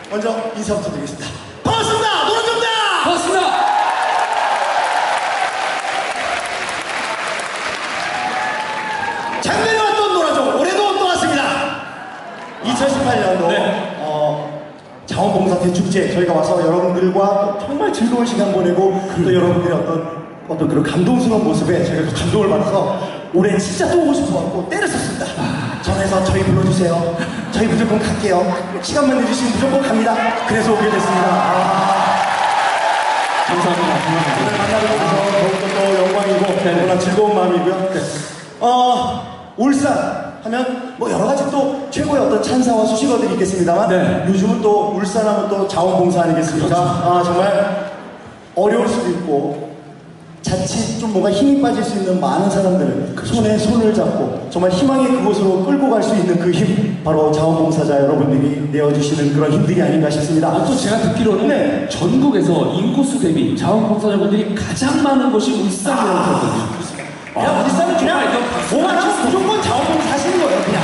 먼저 인사부터 드리겠습니다. 반갑습니다. 노란정입니다. 반갑습니다. 작년에 왔던 노란정 올해도 또 왔습니다. 2018년도 네. 자원봉사 대축제 저희가 와서 여러분들과 정말 즐거운 시간 보내고 또 여러분들의 어떤 그런 감동스러운 모습에 저희가 감동을 받아서 올해 진짜 또 오고 싶어갖고 때를 썼습니다. 전화해서 저희 불러주세요. 저희 무조건 갈게요. 시간만 내주시면 무조건 갑니다. 그래서 오게 됐습니다. 감사합니다. 오늘 만나게 돼서 더욱더 또 영광이고 너무나 즐거운 마음이고요. 울산 하면 뭐 여러 가지 또 최고의 어떤 찬사와 수식어들이 있겠습니다만 네. 요즘은 또 울산하면 또 자원봉사 아니겠습니까? 그렇죠. 정말 어려울 수도 있고 자칫 좀 뭔가 힘이 빠질 수 있는 많은 사람들을 그렇죠. 손에 손을 잡고 정말 희망의 그곳으로 끌고 갈 수 있는 그 힘 바로 자원봉사자 여러분들이 내어주시는 그런 힘들이 아닌가 싶습니다. 또 제가 듣기로는 네. 전국에서 인구수 대비 자원봉사자분들이 가장 많은 곳이 울산이라고 들었거든요. 그냥 울산은 그냥 뭐만 좀 무조건 자원봉사 하시는 거예요. 그냥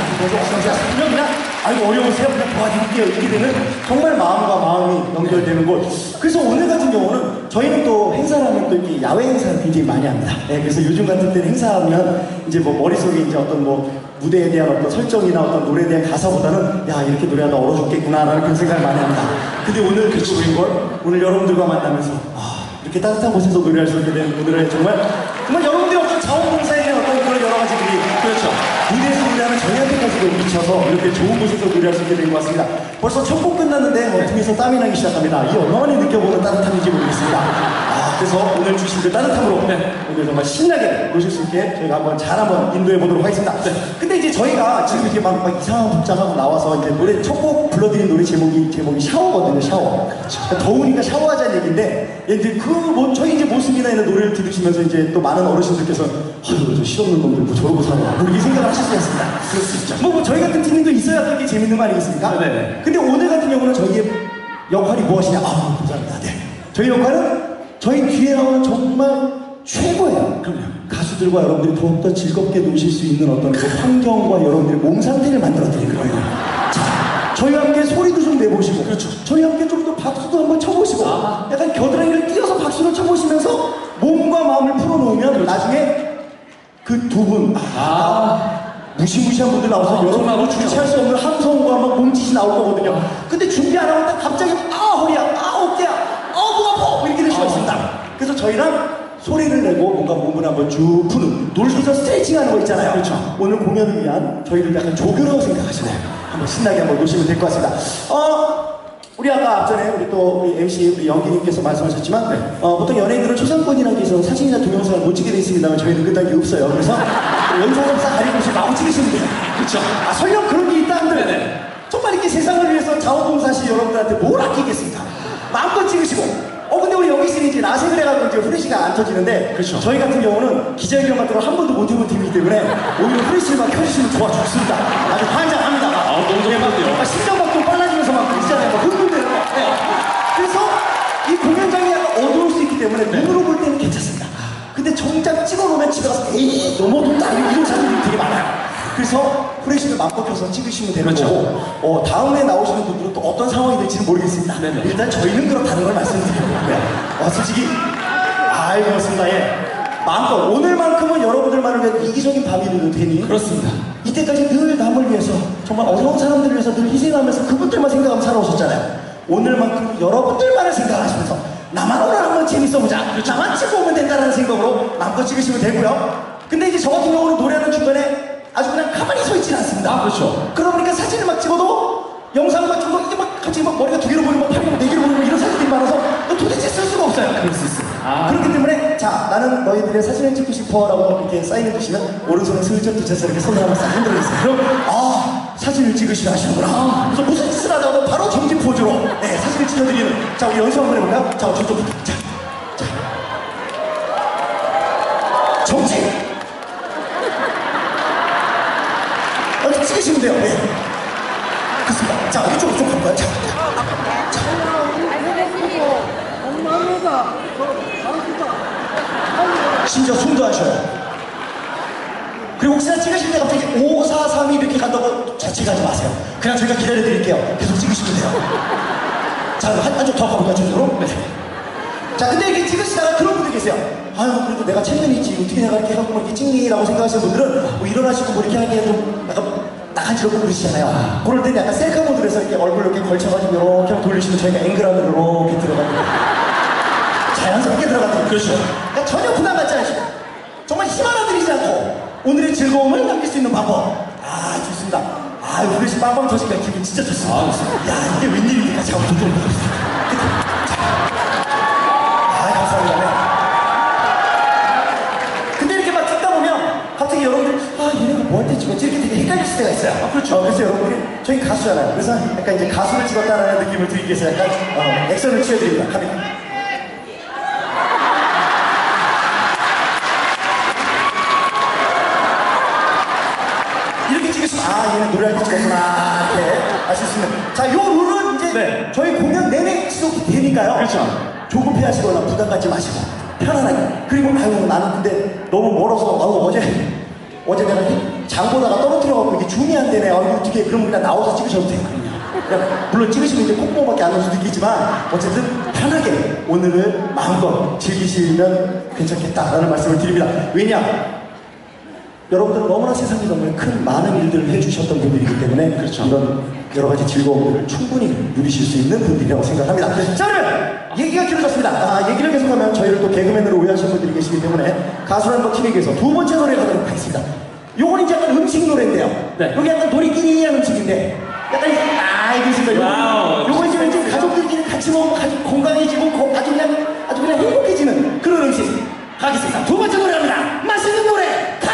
그냥 아이고 어려우세요. 그냥 도와드릴게요. 이렇게 되는 정말 마음과 마음이 연결되는 곳. 그래서 오늘 같은 경우는 저희는 또 행사를 하면 또 이렇게 야외 행사를 굉장히 많이 합니다. 네, 그래서 요즘 같은 때는 행사하면 이제 뭐 머릿속에 이제 어떤 뭐 무대에 대한 어떤 설정이나 어떤 노래에 대한 가사보다는 야 이렇게 노래하다 얼어 죽겠구나라는 그런 생각을 많이 합니다. 근데 오늘 그 우리걸 오늘 여러분들과 만나면서 이렇게 따뜻한 곳에서 노래할 수 있게 된 오늘은 정말 여러분들의 어떤 자원봉사에 대한 어떤 그런 여러 가지들이 그렇죠. 무대에서 노래하는 저희한테까지도 미쳐서 이렇게 좋은 곳에서 노래할 수 있게 된 것 같습니다. 벌써 첫 곡 끝났는데 등에서 땀이 나기 시작합니다. 이 얼마나 느껴보는 따뜻함인지 모르겠습니다. 그래서 오늘 주신 그 따뜻함으로 오늘 정말 신나게 노실 수 있게 저희가 한번 인도해 보도록 하겠습니다. 근데 이제 저희가 지금 이렇게 막 이상한 복장하고 나와서 이제 노래 첫 곡 불러드린 노래 제목이 샤워거든요. 샤워. 그러니까 더우니까 샤워하자는 얘기인데 이제 저희 이제 모습이나 이런 노래를 들으시면서 이제 또 많은 어르신들께서 아유 저 실없는 놈들 뭐 저러고 사냐 뭐 이렇게 생각을 하실 수 있습니다. 그럴 수 있죠. 뭐 저희 같은 팀도 있어야 또 이게 재밌는 거 아니겠습니까? 네네. 근데 오늘 같은 경우는 저희의 역할이 무엇이냐? 감사합니다. 네. 저희 역할은 저희 뒤에 나오는 정말 최고예요. 그럼요. 가수들과 여러분들이 더욱더 즐겁게 노실 수 있는 어떤 그 환경과 여러분들의 몸 상태를 만들어 드리는 거예요. 자, 저희와 함께 소리도 좀 내보시고, 그렇죠. 저희와 함께 좀 더 박수도 한번 쳐보시고, 약간 겨드랑이를 띄어서 박수를 쳐보시면서 몸과 마음을 풀어놓으면 그렇죠. 나중에 그 두 분, 무시무시한 분들 나와서 여러분하고 주체할 수 없는 함성과 막 몸짓이 나올 거거든요. 근데 준비 안 하고 딱 갑자기 허리야, 어깨야, 목 아파 이렇게 될 수가 있습니다. 그래서 저희랑 소리를 내고 뭔가 몸을 한번 쭉 푸는 놀면서 스트레칭하는 거 있잖아요. 그렇죠. 오늘 공연을 위한 저희를 약간 조교라고 생각하시고 한번 신나게 한번 노시면 될 것 같습니다. 우리 아까 앞전에 우리 MC 우리 영기님께서 말씀하셨지만 보통 연예인들은 초상권이라는 게 있어서 사진이나 동영상을 못 찍게 돼 있습니다만 저희는 그딴 게 없어요. 그래서 영상을 싹 가리고 있이 마구 찍으시면 돼요. 그렇죠. 설령 그런 게 있다 한들 정말 이렇게 세상을 위해서 자원봉사시 여러분들한테 뭘 아끼겠습니까? 마음껏 찍으시고 근데 우리 영기 씨는 이제 나색을 해가지고 이제 후레쉬가 안 터지는데 그렇죠. 저희 같은 경우는 기자회견 같은 걸 한 번도 못 해본 팀이기 때문에 오히려 후레쉬만 켜주시면 좋아 죽습니다. 아주 환장합니다. 너무 좋은데요. 심장박동 빨라지면서 막 있잖아요. 막 흥분되는 거. 그래서 이 공연장이 약간 어두울 수 있기 때문에 눈으로 볼 때는 괜찮습니다. 근데 정작 찍어놓으면 집에 가서 에이 너무 어둡다 이런 사진들이 되게 많아요. 그래서 후레쉬를 맘껏 켜서 찍으시면 되는 거고 다음에 나오시는 분들은 또 어떤 상황이 될지는 모르겠습니다. 일단 저희는 그렇다는 걸 말씀드리고요. 솔직히 그렇습니다. 마음껏 오늘만큼은 여러분들만을 위한 이기적인 밤이 되도 되니 그렇습니다. 이때까지 늘 남을 위해서 정말 어려운 사람들을 위해서 늘 희생하면서 그분들만 생각하면 살아오셨잖아요. 오늘만큼은 여러분들만을 생각하시면서 나만 오늘 한번 재밌어보자. 나만 찍고 오면 된다는 생각으로 마음껏 찍으시면 되고요. 근데 이제 저 같은 경우는 노래하는 중간에 아주 그냥 가만히 서 있지는 않습니다. 그렇죠. 그러니까 사진을 막 찍어도 영상을 막 찍고 이게 막 갑자기 막 머리가 두 개로 보이고 팔이 네 개로 보이고 이런 사진들이 많아서 도대체 쓸 수가 없어요. 그럴 수 있어요. 그렇기 때문에 자 나는 너희들의 사진을 찍고 싶어 라고 이렇게 사인해 주시면 오른손을 슬쩍 붙여서 이렇게 손을 한번 싹 흔들어 주세요. 그럼 사진을 찍으시려 하시는구나. 그래서 무슨 짓을 하다가도 바로 정지 포즈로 사진을 찍어드리는 자 우리 연습 한번 해볼까요? 자 저쪽부터 자 정지 찍으시면 돼요. 그렇습니다. 자, 이쪽으로 좀 가볼까요? 자. 심지어 숨도 안 쉬어요. 그리고 혹시나 찍으실 때 갑자기 5, 4, 3, 2 이렇게 간다고 자책하지 마세요. 그냥 저희가 기다려드릴게요. 계속 찍으시면 돼요. 자, 한쪽 더 가볼까, 저쪽으로? 네. 자, 근데 이렇게 찍으시다가 그런 분들 계세요. 아유, 그래도 내가 체면이지. 어떻게 내가 이렇게 해갖고 뭐 이렇게 찍니?라고 생각하시는 분들은 뭐 일어나시고 뭐 이렇게 하기에 좀 약간 나간지럽고 그러시잖아요. 그럴 때는 약간 셀카 모드로 해서 이렇게 얼굴 이렇게 걸쳐가지고 이렇게 한번 돌리시면 저희가 앵글안으로 이렇게 들어가고 자연스럽게 들어가는 그렇죠. 그러니까 전혀 부담 갖지 않으시고 정말 힘 하나 들이지 않고 오늘의 즐거움을 남길 수 있는 방법. 아, 좋습니다. 아, 우리 빵빵 터지니까 기분 진짜 좋습니다. 야, 이게 웬일입니까? 잠깐만 좀 보겠습니다. 아, 감사합니다. 네. 근데 이렇게 막 찍다 보면 갑자기 여러분들 아, 얘네가 뭐 할 때 찍었지? 이렇게 되게 헷갈릴 때가 있어요. 그렇죠. 그래서 여러분들이 저희 가수잖아요. 그래서 약간 이제 가수를 찍었다라는 느낌을 드리기 위해서 약간 액션을 취해드립니다. 갑니다. 이렇게 찍으시면 아, 얘는 노래할 때 찍었구나 이렇게 아실 수 있는. 자, 요 룰은 이제 네. 저희 공연 내내 지속이 되니까요. 그렇죠. 조급해하시거나 부담 갖지 마시고 편안하게. 그리고 아유, 나는 근데 너무 멀어서 아유, 어제 내가 장 보다가 떨어뜨려갖고 이게 줌이 안 되네. 아유, 어떻게 그러면 그냥 나와서 찍으셔도 돼요. 그냥 물론 찍으시면 이제 콧구멍밖에 안 올 수도 있겠지만 어쨌든 편하게 오늘을 마음껏 즐기시면 괜찮겠다라는 말씀을 드립니다. 왜냐? 여러분들은 너무나 세상에 정말 큰 많은 일들을 해주셨던 분들이기 때문에 그렇죠. 이런 여러 가지 즐거움들을 충분히 누리실 수 있는 분들이라고 생각합니다. 자, 그러면 얘기가 길어졌습니다. 아, 얘기를 계속하면 저희를 또 개그맨으로 오해하시는 분들이 계시기 때문에 가수라는 것 팀에 위해서 두 번째 노래 가도록 하겠습니다. 요건 이제 약간 음식 노래인데요. 네. 여기 약간 도리끼리한 음식인데 약간 알겠습니다. 와우. 요거 이제 왠지 가족들끼리 같이 먹으면 아주 건강해지고 아주 그냥 행복해지는 그런 음식 가겠습니다. 두 번째 노래입니다. 맛있는 노래